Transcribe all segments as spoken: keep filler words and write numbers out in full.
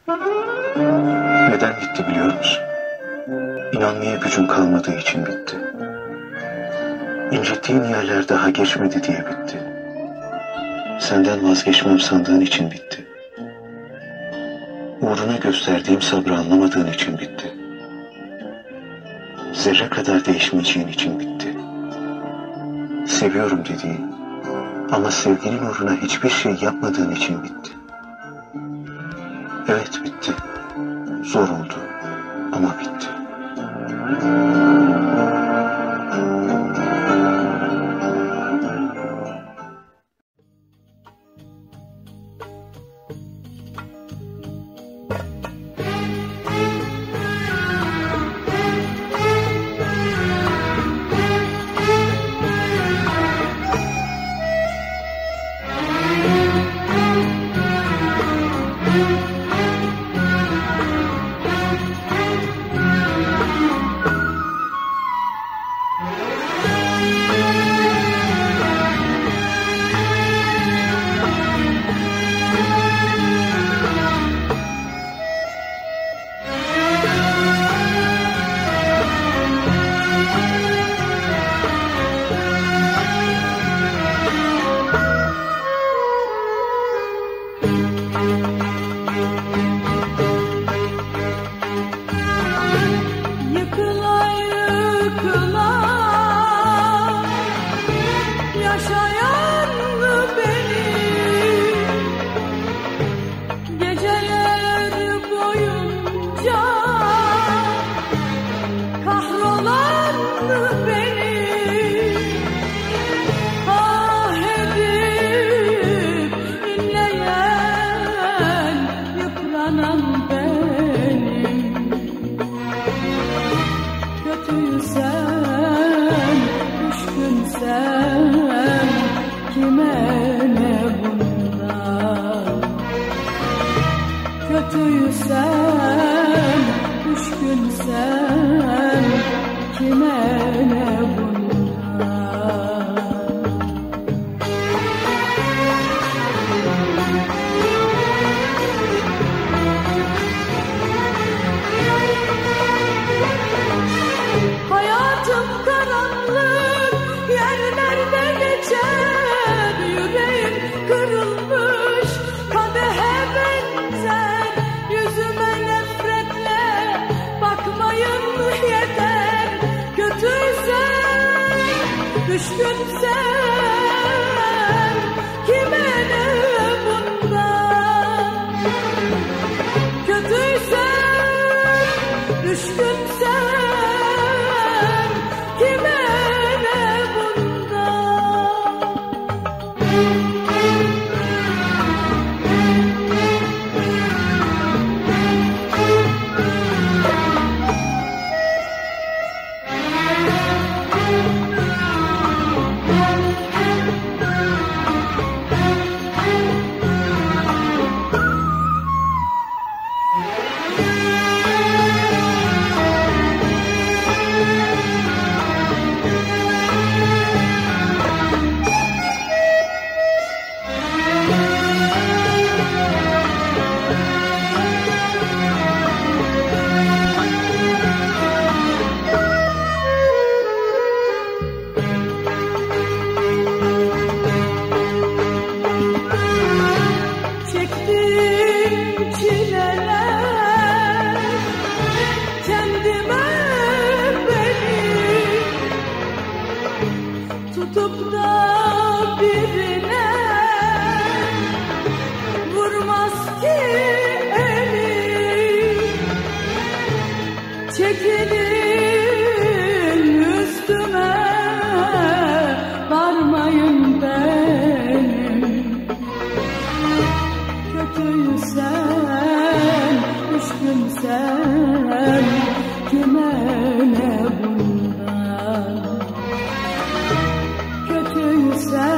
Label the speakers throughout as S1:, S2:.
S1: Neden gitti biliyor musun? İnanmaya gücün kalmadığı için bitti. İncittiğin yerler daha geçmedi diye bitti. Senden vazgeçmem sandığın için bitti. Uğruna gösterdiğim sabrı anlamadığın için bitti. Zerre kadar değişmeyeceğin için bitti. Seviyorum dediğin ama sevginin uğruna hiçbir şey yapmadığın için bitti. Evet bitti. Zor oldu ama bitti.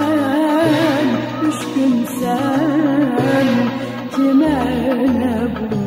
S2: Sen kime ne bu?